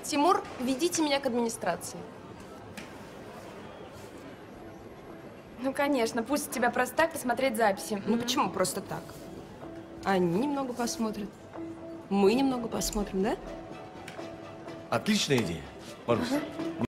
Тимур, ведите меня к администрации. Ну, конечно, пусть тебя просто так посмотреть записи. Ну почему просто так? Они немного посмотрят. Мы немного посмотрим, да? Отличная идея, Марусь.